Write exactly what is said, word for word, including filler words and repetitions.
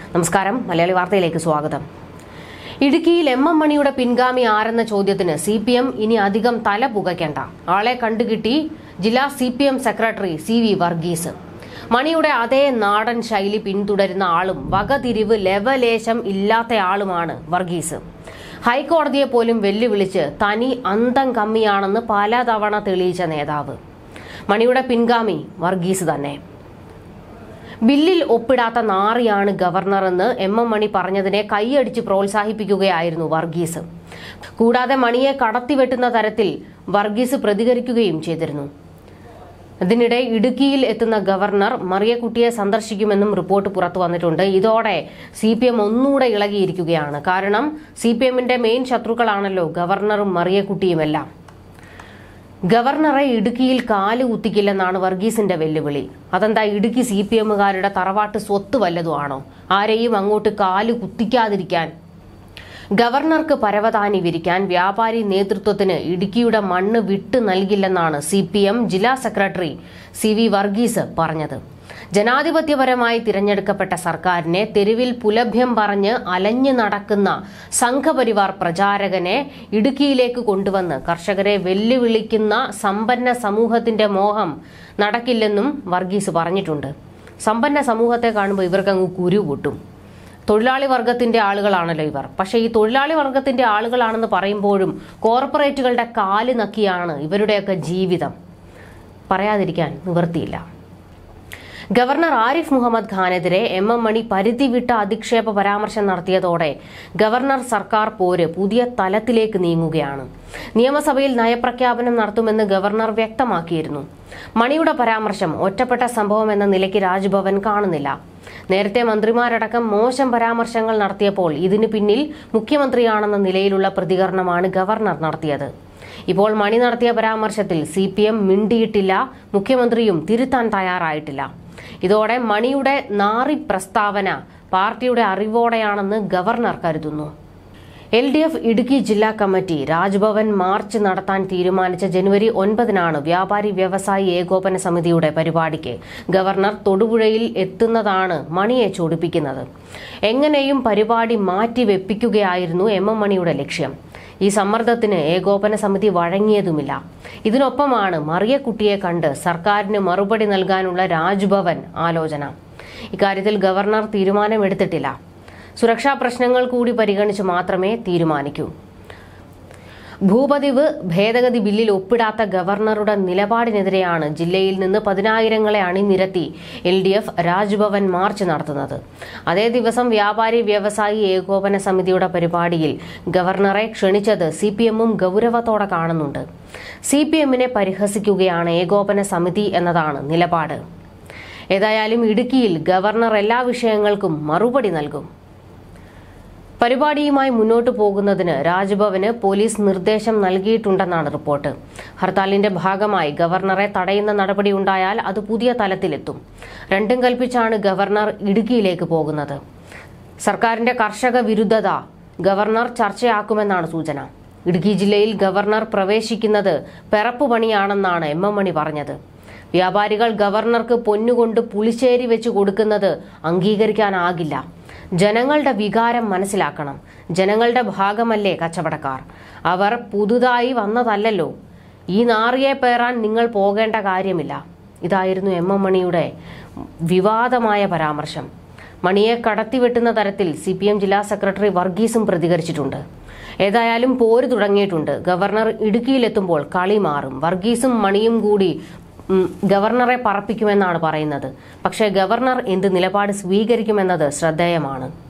നമസ്കാരം, മലയാളി വാർത്തയിലേക്ക് സ്വാഗതം. ഇടുക്കിയിൽ എം എം മണിയുടെ പിൻഗാമി ആരെന്ന ചോദ്യത്തിന് സി പി എം ഇനി അധികം തല പുകയ്ക്കേണ്ട. ആളെ കണ്ടുകിട്ടി ജില്ലാ C P M secretary C V Varghese. മണിയുടെ അതേ നാടൻ ശൈലി പിന്തുടരുന്ന ആളും വകതിരിവ് ലവലേശം ഇല്ലാത്തയാളുമാണ് വർഗീസ്. ഹൈക്കോടതിയെ പോലും വെല്ലുവിളിച്ച് തനി അന്തം കമ്മിയാണെന്ന് പലതവണ തെളിയിച്ച നേതാവ്. മണിയുടെ പിൻഗാമി വർഗീസ് തന്നെ. ബില്ലിൽ ഒപ്പിടാത്ത നാറിയാണ് ഗവർണറെന്ന് എം എം മണി പറഞ്ഞതിനെ കൈയടിച്ച് പ്രോത്സാഹിപ്പിക്കുകയായിരുന്നു വർഗീസ്. കൂടാതെ മണിയെ കടത്തിവെട്ടുന്ന തരത്തിൽ വർഗീസ് പ്രതികരിക്കുകയും ചെയ്തിരുന്നു. ഇതിനിടെ ഇടുക്കിയിൽ എത്തുന്ന ഗവർണർ മറിയക്കുട്ടിയെ സന്ദർശിക്കുമെന്നും റിപ്പോർട്ട് പുറത്തു വന്നിട്ടുണ്ട്. ഇതോടെ സി പി എം ഒന്നുകൂടെ ഇളകിയിരിക്കുകയാണ്. കാരണം സി പി എമ്മിന്റെ മെയിൻ ശത്രുക്കളാണല്ലോ ഗവർണറും മറിയക്കുട്ടിയുമെല്ലാം. ഗവർണറെ ഇടുക്കിയിൽ കാല് കുത്തിക്കില്ലെന്നാണ് വർഗീസിന്റെ വെല്ലുവിളി. അതെന്താ, ഇടുക്കി സി പി എമ്മുകാരുടെ തറവാട്ട് സ്വത്ത് വല്ലതുമാണോ? ആരെയും അങ്ങോട്ട് കാല് കുത്തിക്കാതിരിക്കാൻ? ഗവർണർക്ക് പരവതാനി വിരിക്കാൻ വ്യാപാരി നേതൃത്വത്തിന് ഇടുക്കിയുടെ മണ്ണ് വിട്ടു നൽകില്ലെന്നാണ് സി പി എം ജില്ലാ സെക്രട്ടറി സി വി വർഗീസ് പറഞ്ഞത്. ജനാധിപത്യപരമായി തിരഞ്ഞെടുക്കപ്പെട്ട സർക്കാരിനെ തെരുവിൽ പുലഭ്യം പറഞ്ഞ് അലഞ്ഞു നടക്കുന്ന സംഘപരിവാർ പ്രചാരകനെ ഇടുക്കിയിലേക്ക് കൊണ്ടുവന്ന് കർഷകരെ വെല്ലുവിളിക്കുന്ന സമ്പന്ന സമൂഹത്തിന്റെ മോഹം നടക്കില്ലെന്നും വർഗീസ് പറഞ്ഞിട്ടുണ്ട്. സമ്പന്ന സമൂഹത്തെ കാണുമ്പോൾ ഇവർക്കങ്ങ് കുരു പൊട്ടും. തൊഴിലാളി വർഗത്തിന്റെ ആളുകളാണല്ലോ ഇവർ. പക്ഷേ ഈ തൊഴിലാളി വർഗത്തിന്റെ ആളുകളാണെന്ന് പറയുമ്പോഴും കോർപ്പറേറ്റുകളുടെ കാല് നക്കിയാണ് ഇവരുടെയൊക്കെ ജീവിതം. പറയാതിരിക്കാൻ നിവൃത്തിയില്ല. ഗവർണർ ആരിഫ് മുഹമ്മദ് ഖാനെതിരെ എം എം മണി പരിധി വിട്ട അധിക്ഷേപ പരാമർശം നടത്തിയതോടെ ഗവർണർ സർക്കാർ പോര് പുതിയ തലത്തിലേക്ക് നീങ്ങുകയാണ്. നിയമസഭയിൽ നയപ്രഖ്യാപനം നടത്തുമെന്ന് ഗവർണർ വ്യക്തമാക്കിയിരുന്നു. മണിയുടെ പരാമർശം ഒറ്റപ്പെട്ട സംഭവം എന്ന നിലയ്ക്ക് രാജ്ഭവൻ കാണുന്നില്ല. നേരത്തെ മന്ത്രിമാരടക്കം മോശം പരാമർശങ്ങൾ നടത്തിയപ്പോൾ ഇതിന് പിന്നിൽ മുഖ്യമന്ത്രിയാണെന്ന നിലയിലുള്ള പ്രതികരണമാണ് ഗവർണർ നടത്തിയത്. ഇപ്പോൾ മണി നടത്തിയ പരാമർശത്തിൽ സി പി എം മിണ്ടിയിട്ടില്ല, മുഖ്യമന്ത്രിയും തിരുത്താൻ തയ്യാറായിട്ടില്ല. ഇതോടെ മണിയുടെ നാറി പ്രസ്താവന പാർട്ടിയുടെ അറിവോടെയാണെന്ന് ഗവർണർ കരുതുന്നു. എൽ ഡി എഫ് ഇടുക്കി ജില്ലാ കമ്മിറ്റി രാജ്ഭവൻ മാർച്ച് നടത്താൻ തീരുമാനിച്ച ജനുവരി ഒൻപതിനാണ് വ്യാപാരി വ്യവസായി ഏകോപന സമിതിയുടെ പരിപാടിക്ക് ഗവർണർ തൊടുപുഴയിൽ എത്തുന്നതാണ് മണിയെ ചൊടിപ്പിക്കുന്നത്. എങ്ങനെയും പരിപാടി മാറ്റിവെപ്പിക്കുകയായിരുന്നു എം എം മണിയുടെ ലക്ഷ്യം. ഈ സമ്മർദ്ദത്തിന് ഏകോപന സമിതി വഴങ്ങിയതുമില്ല. ഇതിനൊപ്പമാണ് മറിയക്കുട്ടിയെ കണ്ട് സർക്കാരിന് മറുപടി നൽകാനുള്ള രാജ്ഭവൻ ആലോചന. ഇക്കാര്യത്തിൽ ഗവർണർ തീരുമാനമെടുത്തിട്ടില്ല. സുരക്ഷാ പ്രശ്നങ്ങൾ കൂടി പരിഗണിച്ച് മാത്രമേ തീരുമാനിക്കൂ. ഭൂപതിവ് ഭേദഗതി ബില്ലിൽ ഒപ്പിടാത്ത ഗവർണറുടെ നിലപാടിനെതിരെയാണ് ജില്ലയിൽ നിന്ന് പതിനായിരങ്ങളെ അണിനിരത്തി L D F Raj Bhavan march നടത്തുന്നത്. അതേ ദിവസം വ്യാപാരി വ്യവസായി ഏകോപന സമിതിയുടെ പരിപാടിയിൽ ഗവർണറെ ക്ഷണിച്ചത് സി പി എമ്മും ഗൗരവത്തോടെ കാണുന്നുണ്ട്. സി പി എമ്മിനെ പരിഹസിക്കുകയാണ് ഏകോപന സമിതി എന്നതാണ് നിലപാട്. ഏതായാലും ഇടുക്കിയിൽ ഗവർണർ എല്ലാ വിഷയങ്ങൾക്കും മറുപടി നൽകും. പരിപാടിയുമായി മുന്നോട്ടു പോകുന്നതിന് രാജ്ഭവന് പോലീസ് നിർദ്ദേശം നൽകിയിട്ടുണ്ടെന്നാണ് റിപ്പോർട്ട്. ഹർത്താലിന്റെ ഭാഗമായി ഗവർണറെ തടയുന്ന നടപടി ഉണ്ടായാൽ അത് പുതിയ തലത്തിലെത്തും. രണ്ടും കൽപ്പിച്ചാണ് ഗവർണർ ഇടുക്കിയിലേക്ക് പോകുന്നത്. സർക്കാരിന്റെ കർഷക വിരുദ്ധത ഗവർണർ ചർച്ചയാക്കുമെന്നാണ് സൂചന. ഇടുക്കി ജില്ലയിൽ ഗവർണർ പ്രവേശിക്കുന്നത് പെറപ്പുപണിയാണെന്നാണ് എം എം മണി പറഞ്ഞത്. വ്യാപാരികൾ ഗവർണർക്ക് പൊന്നുകൊണ്ട് പുളിശ്ശേരി വെച്ച് കൊടുക്കുന്നത് അംഗീകരിക്കാനാകില്ല. ജനങ്ങളുടെ വികാരം മനസ്സിലാക്കണം. ജനങ്ങളുടെ ഭാഗമല്ലേ കച്ചവടക്കാർ. അവർ പുതുതായി വന്നതല്ലല്ലോ. ഈ നാറിയെ പേറാൻ നിങ്ങൾ പോകേണ്ട കാര്യമില്ല. ഇതായിരുന്നു എം എം മണിയുടെ വിവാദമായ പരാമർശം. മണിയെ കടത്തിവെട്ടുന്ന തരത്തിൽ സി പി എം ജില്ലാ സെക്രട്ടറി വർഗീസും പ്രതികരിച്ചിട്ടുണ്ട്. ഏതായാലും പോര് തുടങ്ങിയിട്ടുണ്ട്. ഗവർണർ ഇടുക്കിയിലെത്തുമ്പോൾ കളി മാറും. വർഗീസും മണിയും കൂടി ഗവർണറെ പറപ്പിക്കുമെന്നാണ് പറയുന്നത്. പക്ഷേ ഗവർണർ എന്ത് നിലപാട് സ്വീകരിക്കുമെന്നത് ശ്രദ്ധേയമാണ്.